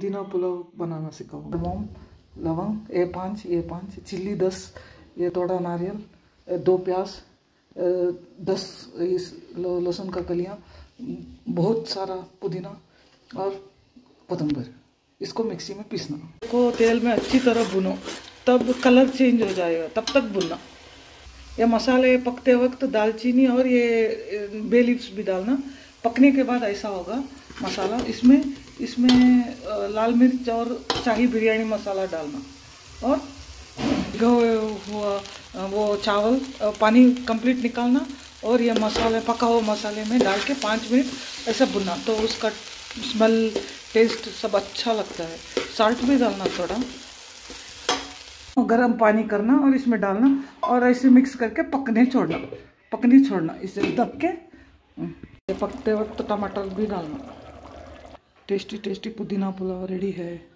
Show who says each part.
Speaker 1: पुदीना पुलाव बनाना सिखाऊंगा। मोम, लवंग ये 5, चिल्ली 10, ये थोड़ा नारियल, 2 प्याज, 10 लहसुन का कलियाँ, बहुत सारा पुदीना और कोतंबर। इसको मिक्सी में पीसना। इसको तेल में अच्छी तरह भुनो, तब कलर चेंज हो जाएगा, तब तक भुनना। ये मसाले पकते वक्त दालचीनी और ये बे लीव्स भी डालना। पकने के बाद ऐसा होगा मसाला। इसमें लाल मिर्च और शाही बिरयानी मसाला डालना और हुआ वो चावल पानी कंप्लीट निकालना और ये मसाले पका हुआ मसाले में डाल के 5 मिनट ऐसा भुनना, तो उसका स्मेल टेस्ट सब अच्छा लगता है। साल्ट भी डालना थोड़ा, गरम पानी करना और इसमें डालना और ऐसे मिक्स करके पकने छोड़ना इसे दब के। पकते वक्त टमाटर भी डालना। टेस्टी पुदीना पुलाव रेडी है।